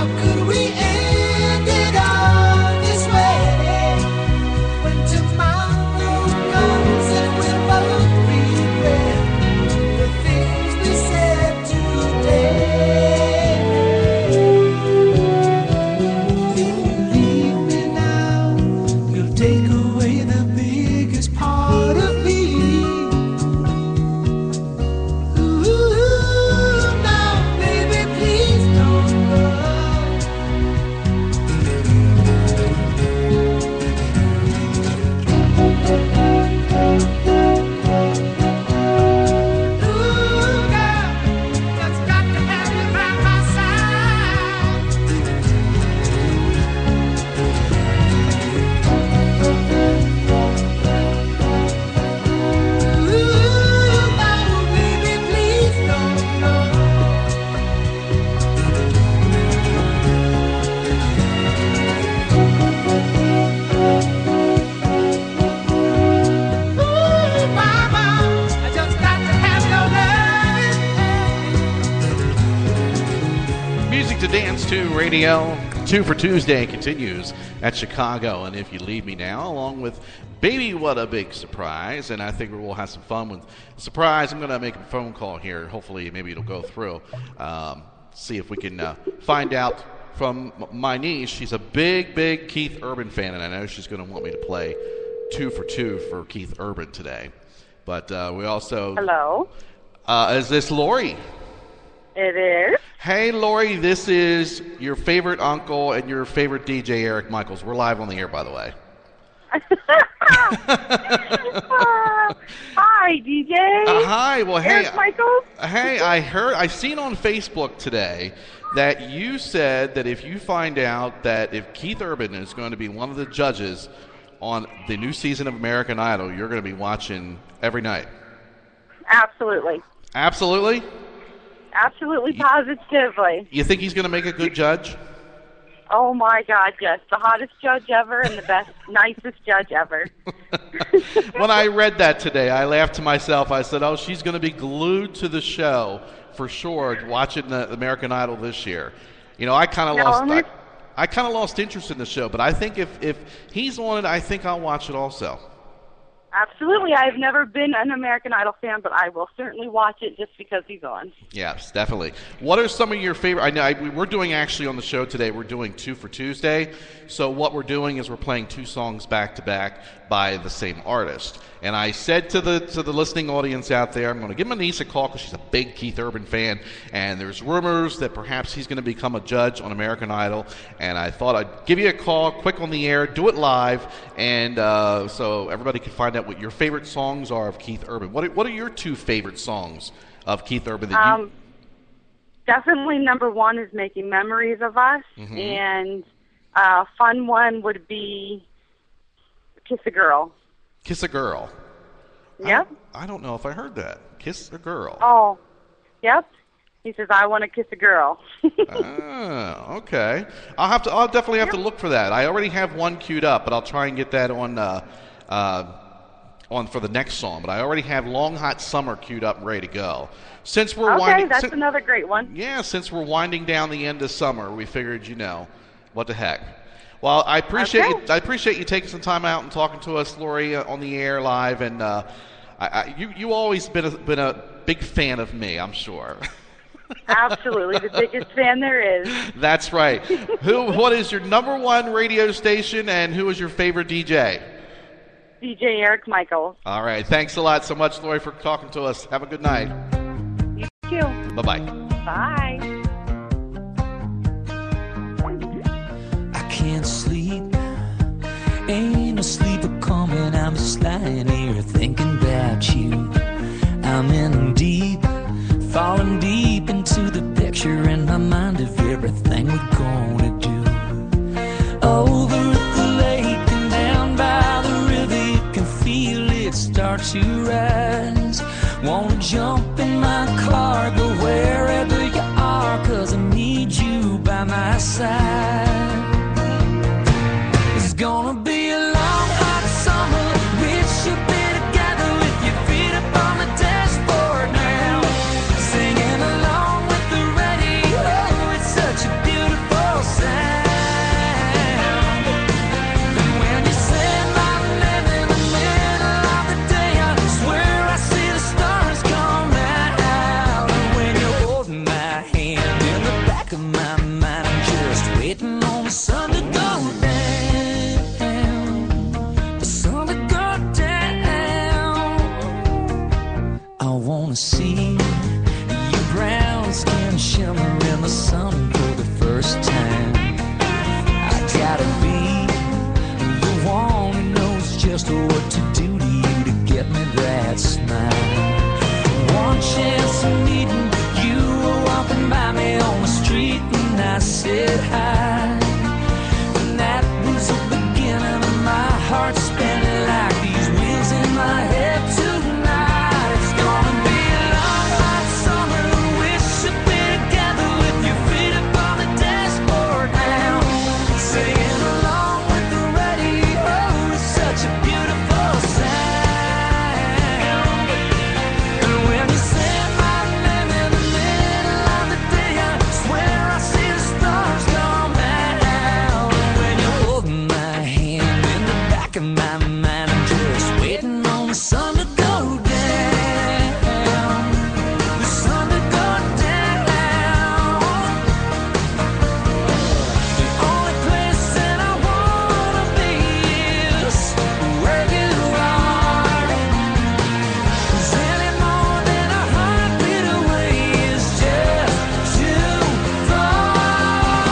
Radio 2 for Tuesday continues at Chicago, and If You Leave Me Now, along with Baby What a Big Surprise, and I think we'll have some fun with surprise. I'm going to make a phone call here. Hopefully, maybe it'll go through. See if we can find out from my niece. She's a big Keith Urban fan, and I know she's going to want me to play 2 for 2 for Keith Urban today. But we also... Hello? Is this Lori? It is. Hey, Lori, this is your favorite uncle and your favorite DJ, Eric Michaels. We're live on the air, by the way. Hi, DJ. Hi. Well, hey. Eric Michaels. Hey, I seen on Facebook today that you said that if you find out that if Keith Urban is going to be one of the judges on the new season of American Idol, you're going to be watching every night. Absolutely. Absolutely? Absolutely, positively. You think he's going to make a good judge? Oh, my God, yes. The hottest judge ever and the best, nicest judge ever. When I read that today, I laughed to myself. I said, oh, she's going to be glued to the show for sure, watching the American Idol this year. You know, I kind of lost interest in the show, but I think if he's on it, I think I'll watch it also. Absolutely. I've never been an American Idol fan, but I will certainly watch it just because he's on. Yes, definitely. What are some of your favorite? I know we're doing actually on the show today. We're doing 2 for Tuesday. So what we're doing is we're playing 2 songs back to back by the same artist. And I said to the listening audience out there, I'm going to give my niece a call because she's a big Keith Urban fan, and there's rumors that perhaps he's going to become a judge on American Idol. And I thought I'd give you a call, quick on the air, do it live, and so everybody can find out what your favorite songs are of Keith Urban. What are your 2 favorite songs of Keith Urban that you... Definitely number 1 is Making Memories of Us, and a fun one would be Kiss a Girl. Kiss a Girl. Yep. I don't know if I heard that. Kiss a Girl. Oh, yep. He says, I want to kiss a girl. Okay. I'll definitely have to look for that. I already have one queued up, but I'll try and get that on for the next song. But I already have Long Hot Summer queued up and ready to go. Since we're that's another great one. Yeah, since we're winding down the end of summer, we figured, what the heck. Well, I appreciate you taking some time out and talking to us, Lori, on the air live, and you always been a big fan of me, I'm sure. Absolutely, the biggest fan there is. That's right. What is your number 1 radio station, and who is your favorite DJ? DJ Eric Michaels. All right, thanks a lot so much, Lori, for talking to us. Have a good night. You too. Bye-bye. Bye. Can't sleep, ain't no sleep coming. I'm just lying here thinking about you. I'm in deep, falling deep into the picture in my mind of everything we're gonna do. Over at the lake and down by the river, you can feel it start to rise. Wanna jump in my car, go wherever you are, 'cause I need you by my side. It's gonna be a long, hot summer. We should be together with your feet up on the dashboard now, singing along with the radio. It's such a beautiful shimmer in the sun for the first time. I gotta be the one who knows just what to do to you to get me that smile. One chance of meeting you, were walking by me on the street, and I said hi. And that was the beginning of my heart spinning like these wheels in my head tonight. It's gonna be a long, hot summer. We should be together with your feet up on the dashboard now, singing along with the radio. It's such a beautiful sound. And when you say my name in the middle of the day, I swear I see the stars come out. When you hold my hand in the back of my mind, I'm just waiting on the sun to go down. The sun to go down. The only place that I wanna be is where you are. 'Cause any more than a heartbeat away is just too far.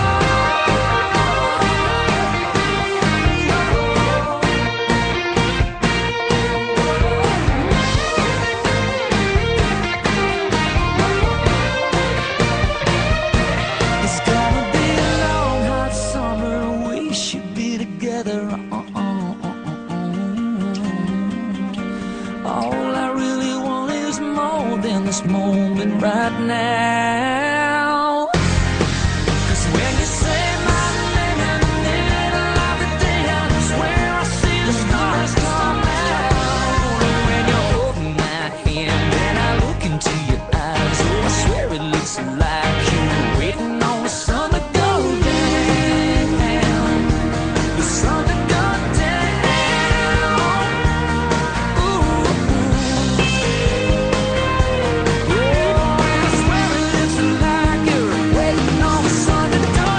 It's gonna be a long, hot summer. We should be together. All I really want is more than this moment right now. 'Cause when you say my name in the middle of the day, I swear I see the stars come out. And when you hold my hand and I look into your eyes, oh, I swear it looks like you're waiting on the sun to go down. The sun to go down. Ooh. Oh, I swear it looks like you're waiting on the sun to go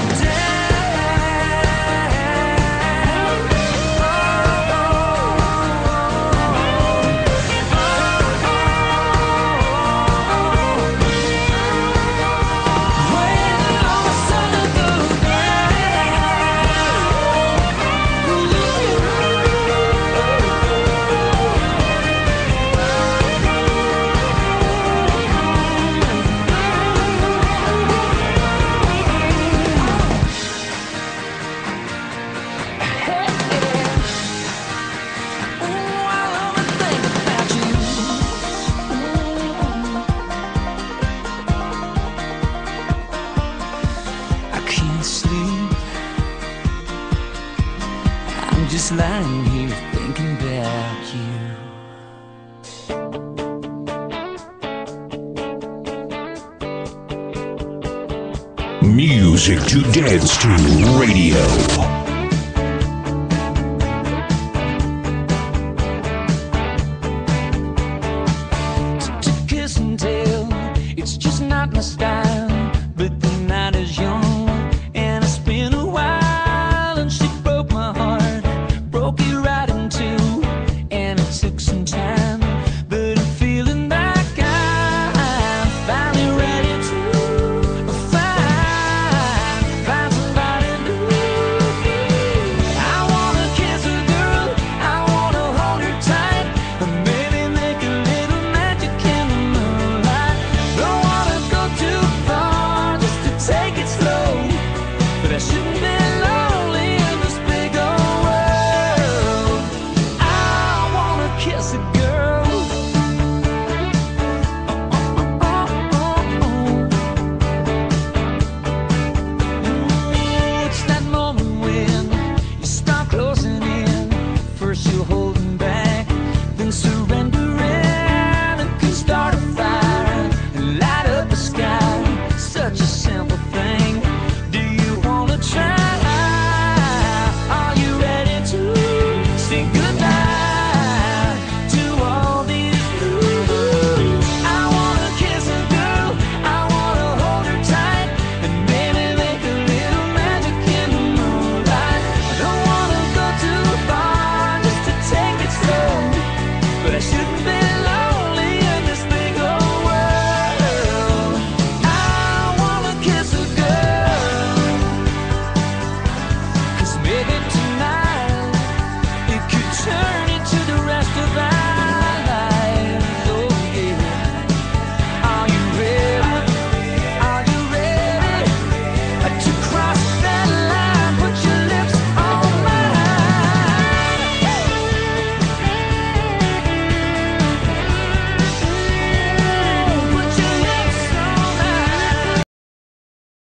I can't sleep. I'm just lying here thinking about you. Music to dance to radio.